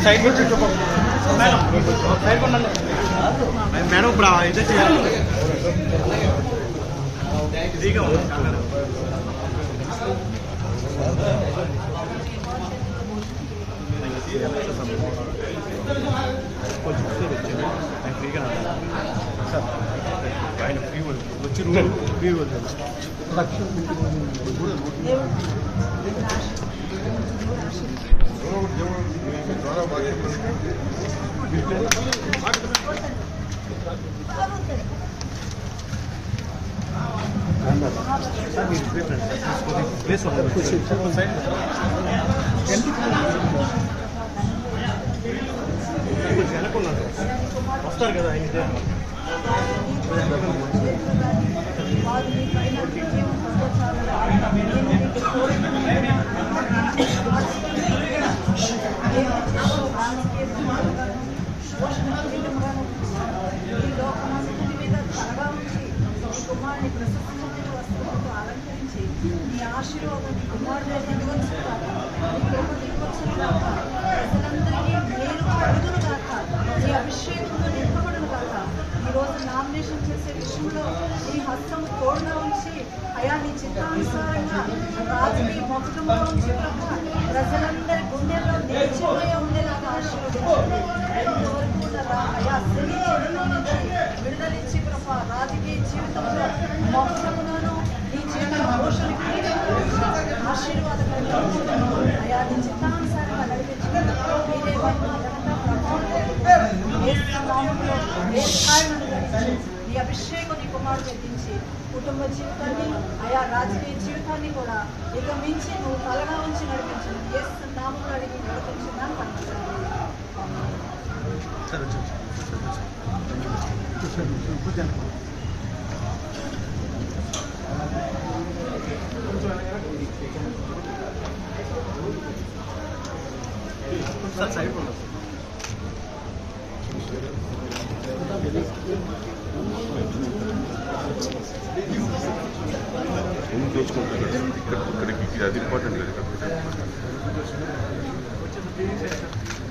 Madam ఇప్పుడు ఇదే చేయాలి ఇదిగా కొంచెం ఫ్రీగా సార్ ఆయన ఫ్రీ వచ్చి ఫ్రీ వస్తారు కదా ఆయన కుమారుని ప్రశస్తమైన వస్త్రములతో అలంకరించి నీ ఆశీర్వాదాన్ని కుమారుడు ప్రజలందరికీ మేలు కలుగును గాక, నీ అభిషేకంలో నింపబడును గాక. ఈరోజు నామినేషన్ చేసే విషయంలో నీ హస్తం తోడుగా ఉంచి అయా నీ చిత్తానుసారంగా రాజుని మొత్తములో ఉంచి ప్రజలందరి గుండెల్లో నిలిచిపోయే ఉండేలాగా ఆశీర్వదించండి. ఇంతవరకు అయా శని నుంచి విడుదలిచ్చి ప్రభా రాజకీయ జీవితంలో మొత్తములను నీ జీవిత పోషణకి ఆశీర్వాదకరంగా అయా నీ చిత్తానుసారంగా నడిపించుకుని మీరే ఏ స్థాయిలను గడిచి నీ అభిషేకం నీ కుమారుడు ఎత్తించి కుటుంబ జీవితాన్ని అయా రాజకీయ జీవితాన్ని కూడా ఇక మించి నువ్వు తలగా ఉంచి నడిపించు. ఏ నామములు అడిగి నడిపించున్నాను ఇక్కడికి అది ఇంపార్టెంట్ లేదు.